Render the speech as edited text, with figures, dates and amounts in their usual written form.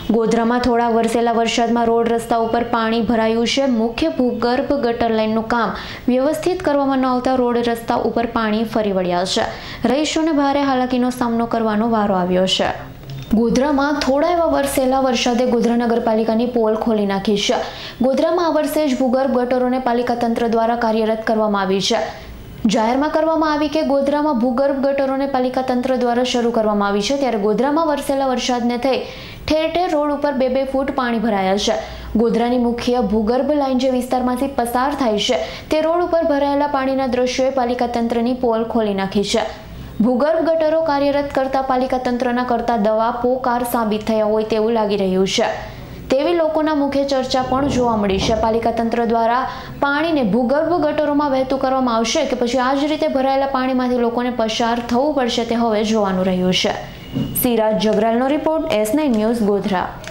ગોધરામાં થોડા વરસેલા વરસાદમાં રોડ રસ્તા ઉપર પાણી ભરાયું છે। મુખ્ય ભૂગર્ભ ગટર લાઇનનું કામ વ્યવસ્થિત કરવામાં ન આવતા રોડ રસ્તા ઉપર પાણી ફરી વળ્યા છે। રહીશોને ભારે હાલાકીનો સામનો કરવાનો વારો આવ્યો છે। ગોધરામાં થોડા એવા વરસેલા વરસાદે ગોધરા નગરપાલિકાની પોલ ખોલી નાખી છે। ગોધરામાં આ વર્ષે જ ભૂગર્ભ ગટરોને પાલિકા તંત્ર દ્વારા કાર્યરત કરવામાં આવી છે। જાહેરમાં કરવામાં આવી કે ગોધરામાં ભૂગર્ભ ગટરોને પાલિકા તંત્ર દ્વારા શરૂ કરવામાં આવી છે, ત્યારે ગોધરામાં વરસેલા વરસાદને થઈ ઠેર ઠેર રોડ ઉપર 2-2 ફૂટ પાણી ભરાયા છે। ગોધરાની મુખ્ય ભૂગર્ભ લાઇન જે વિસ્તારમાંથી પસાર થાય છે તે રોડ ઉપર ભરાયેલા પાણીના દ્રશ્યોએ પાલિકા તંત્રની પોલ ખોલી નાખી છે। ભૂગર્ભ ગટરો કાર્યરત કરતા પાલિકા તંત્રના કરતા દવા પોકાર સાબિત થયા હોય તેવું લાગી રહ્યું છે, તેવી લોકોના મુખ્ય ચર્ચા પણ જોવા મળી છે। પાલિકા તંત્ર દ્વારા પાણીને ભૂગર્ભ ગટરોમાં વહેતું કરવામાં આવશે કે પછી આ જ રીતે ભરાયેલા પાણીમાંથી લોકોને પસાર થવું પડશે તે હવે જોવાનું રહ્યું છે। સિરાજ જગરાલનો રિપોર્ટ S9 ન્યૂઝ ગોધરા।